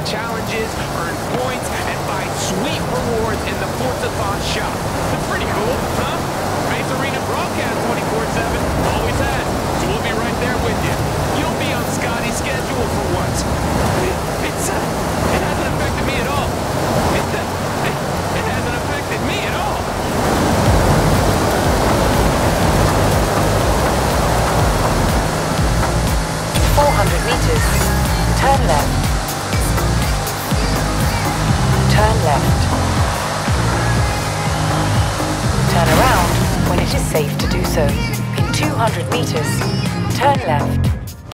challenges, earn points, and buy sweet rewards in the Forzathon shop. It's pretty cool, huh? Race Arena broadcast 24/7, always has. So we'll be right there with you. You'll be on Scotty's schedule for once. It hasn't affected me at all. It hasn't affected me at all. Meters. Turn left. Turn left. Turn around when it is safe to do so. In 200 meters, turn left.